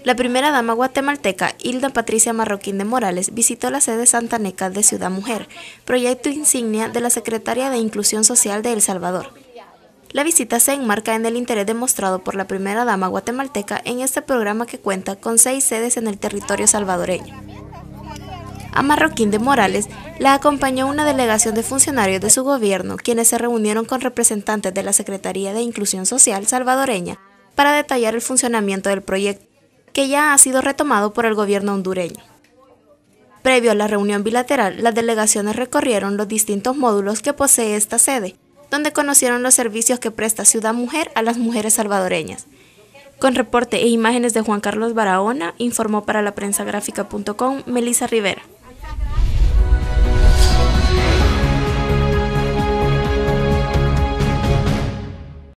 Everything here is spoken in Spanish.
La primera dama guatemalteca, Hilda Patricia Marroquín de Morales, visitó la sede Santaneca de Ciudad Mujer, proyecto insignia de la Secretaría de Inclusión Social de El Salvador. La visita se enmarca en el interés demostrado por la primera dama guatemalteca en este programa que cuenta con 6 sedes en el territorio salvadoreño. A Marroquín de Morales la acompañó una delegación de funcionarios de su gobierno, quienes se reunieron con representantes de la Secretaría de Inclusión Social salvadoreña para detallar el funcionamiento del proyecto, que ya ha sido retomado por el gobierno hondureño. Previo a la reunión bilateral, las delegaciones recorrieron los distintos módulos que posee esta sede, donde conocieron los servicios que presta Ciudad Mujer a las mujeres salvadoreñas. Con reporte e imágenes de Juan Carlos Barahona, informó para laprensagráfica.com Melissa Rivera.